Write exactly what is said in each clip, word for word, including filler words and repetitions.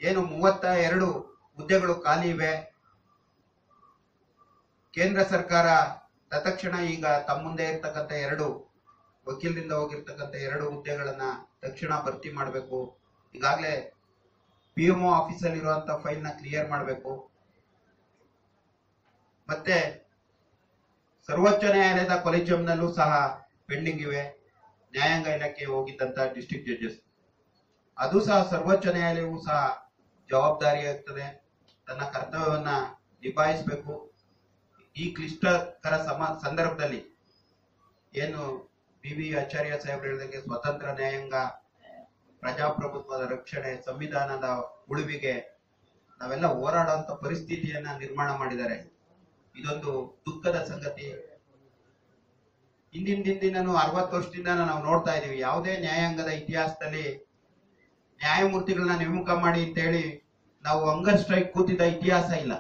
ಏನು ಮೂವತ್ತ ಎರಡು ಹುದ್ದೆಗಳು ಖಾಲಿ ಇವೆ. ಕೇಂದ್ರ ಸರ್ಕಾರ ತತ್ಕ್ಷಣ ಈಗ ತಮ್ಮ ಮುಂದೆ ಇರ್ತಕ್ಕಂಥ ಎರಡು ವಕೀಲರಿಂದ ಹೋಗಿರ್ತಕ್ಕಂಥ ಎರಡು ಹುದ್ದೆಗಳನ್ನ ತಕ್ಷಣ ಭರ್ತಿ ಮಾಡಬೇಕು. ಈಗಾಗಲೇ ಪಿ ಎಂ ಒ ಆಫೀಸಲ್ಲಿ ಇರುವಂತ ಫೈಲ್ ನ ಕ್ಲಿಯರ್ ಮಾಡಬೇಕು. ಮತ್ತೆ ಸರ್ವೋಚ್ಚ ನ್ಯಾಯಾಲಯದ ಕೊಲಿಜಿಯಂನಲ್ಲೂ ಸಹ ಪೆಂಡಿಂಗ್ ಇವೆ. ನ್ಯಾಯಾಂಗ ಇಲಾಖೆ ಹೋಗಿದ್ದಂತ ಡಿಸ್ಟ್ರಿಕ್ಟ್ ಜಡ್ಜಸ್, ಅದು ಸಹ ಸರ್ವೋಚ್ಚ ನ್ಯಾಯಾಲಯವೂ ಸಹ ಜವಾಬ್ದಾರಿಯಾಗ್ತದೆ, ತನ್ನ ಕರ್ತವ್ಯವನ್ನ ನಿಭಾಯಿಸಬೇಕು. ಈ ಕ್ಲಿಷ್ಟಕರ ಸಮ ಸಂದರ್ಭದಲ್ಲಿ ಏನು ಬಿ ವಿ ಆಚಾರ್ಯ ಸಾಹೇಬ್ರು ಹೇಳಿದಂಗೆ ಸ್ವತಂತ್ರ ನ್ಯಾಯಾಂಗ, ಪ್ರಜಾಪ್ರಭುತ್ವದ ರಕ್ಷಣೆ, ಸಂವಿಧಾನದ ಉಳಿವಿಗೆ ನಾವೆಲ್ಲ ಹೋರಾಡುವಂತ ಪರಿಸ್ಥಿತಿಯನ್ನ ನಿರ್ಮಾಣ ಮಾಡಿದ್ದಾರೆ. ಇದೊಂದು ದುಃಖದ ಸಂಗತಿ. ಹಿಂದಿನ ದಿನದಿಂದನೂ ಅರವತ್ತು ವರ್ಷದಿಂದ ನಾವು ನೋಡ್ತಾ ಇದೀವಿ, ಯಾವುದೇ ನ್ಯಾಯಾಂಗದ ಇತಿಹಾಸದಲ್ಲಿ ನ್ಯಾಯಮೂರ್ತಿಗಳನ್ನ ನೇಮಕ ಮಾಡಿ ಅಂತ ಹೇಳಿ ನಾವು ಹಂಗರ್ ಸ್ಟ್ರೈಕ್ ಕೂತಿದ್ದ ಇತಿಹಾಸ ಇಲ್ಲ.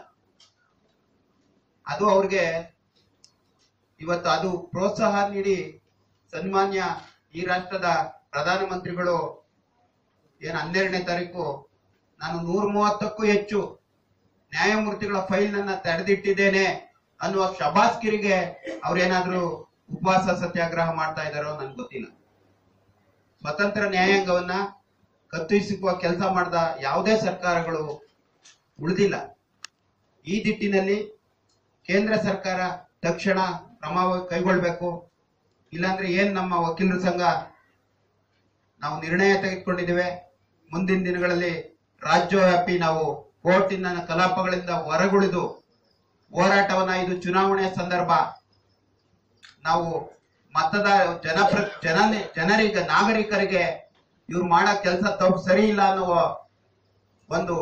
ಅದು ಅವ್ರಿಗೆ ಇವತ್ತು ಅದು ಪ್ರೋತ್ಸಾಹ ನೀಡಿ ಸನ್ಮಾನ್ಯ ಈ ರಾಷ್ಟ್ರದ ಪ್ರಧಾನಮಂತ್ರಿಗಳು ಏನ್ ಹನ್ನೆರಡನೇ ತಾರೀಕು ನಾನು ನೂರ ಮೂವತ್ತಕ್ಕೂ ಹೆಚ್ಚು ನ್ಯಾಯಮೂರ್ತಿಗಳ ಫೈಲ್ ನನ್ನ ತೆರೆದಿಟ್ಟಿದ್ದೇನೆ ಅನ್ನುವ ಶಬಾಸ್ಕಿರಿಗೆ ಅವ್ರೇನಾದ್ರೂ ಉಪವಾಸ ಸತ್ಯಾಗ್ರಹ ಮಾಡ್ತಾ ಇದ್ದಾರೋ ನನ್ಗೆ ಗೊತ್ತಿಲ್ಲ. ಸ್ವತಂತ್ರ ನ್ಯಾಯಾಂಗವನ್ನ ಕತ್ತರಿಸುವ ಕೆಲಸ ಮಾಡಿದ ಯಾವುದೇ ಸರ್ಕಾರಗಳು ಉಳಿದಿಲ್ಲ. ಈ ದಿಟ್ಟಿನಲ್ಲಿ ಕೇಂದ್ರ ಸರ್ಕಾರ ತಕ್ಷಣ ಕ್ರಮ ಕೈಗೊಳ್ಬೇಕು. ಇಲ್ಲಾಂದ್ರೆ ಏನ್ ನಮ್ಮ ವಕೀಲರ ಸಂಘ ನಾವು ನಿರ್ಣಯ ತೆಗೆದುಕೊಂಡಿದ್ದೇವೆ, ಮುಂದಿನ ದಿನಗಳಲ್ಲಿ ರಾಜ್ಯವ್ಯಾಪಿ ನಾವು ಕೋರ್ಟಿನ ಕಲಾಪಗಳಿಂದ ಹೊರಗುಳಿದು ಹೋರಾಟವನ್ನ, ಇದು ಚುನಾವಣೆಯ ಸಂದರ್ಭ, ನಾವು ಮತದಾರ ಜನಪ್ರ ಜನ ಜನರಿಗೆ ನಾಗರಿಕರಿಗೆ ಇವ್ರು ಮಾಡೋ ಕೆಲಸ ತಪ್ಪು ಸರಿ ಇಲ್ಲ ಅನ್ನುವ ಒಂದು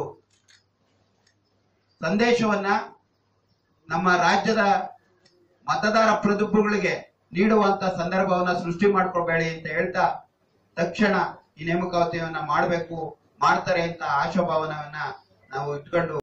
ಸಂದೇಶವನ್ನ ನಮ್ಮ ರಾಜ್ಯದ ಮತದಾರ ಪ್ರತಿನಿಧಿಗಳಿಗೆ ನೀಡುವಂತ ಸಂದರ್ಭವನ್ನ ಸೃಷ್ಟಿ ಮಾಡ್ಕೊಬೇಡಿ ಅಂತ ಹೇಳ್ತಾ ತಕ್ಷಣ ಈ ನೇಮಕಾತಿಯನ್ನ ಮಾಡಬೇಕು, ಮಾಡ್ತಾರೆ ಅಂತ ಆಶಾಭಾವನವನ್ನ ನಾವು ಇಟ್ಕೊಂಡು